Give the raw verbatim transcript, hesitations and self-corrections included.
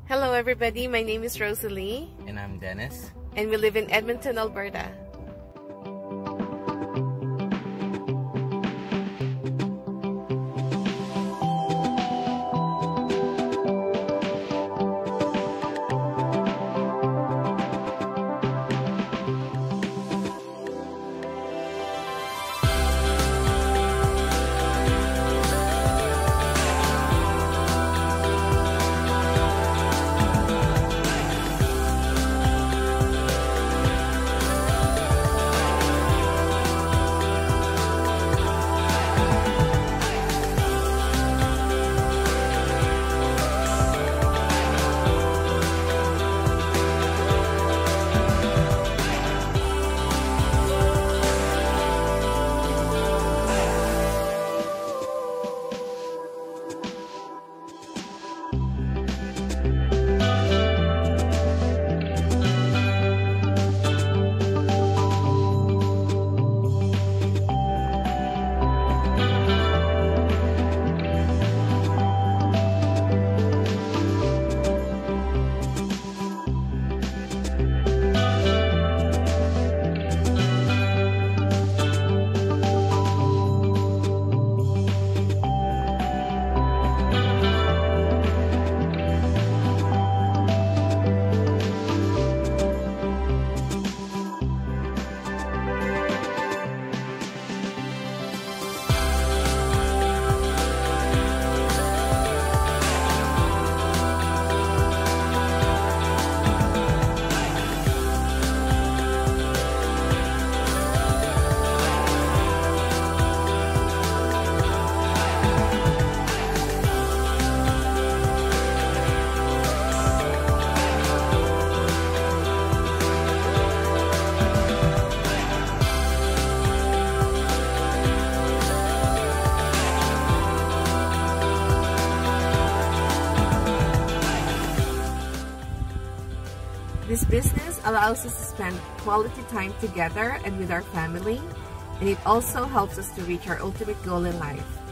Hello everybody, my name is Rosalie. And I'm Dennis. And we live in Edmonton, Alberta. This business allows us to spend quality time together and with our family, and it also helps us to reach our ultimate goal in life.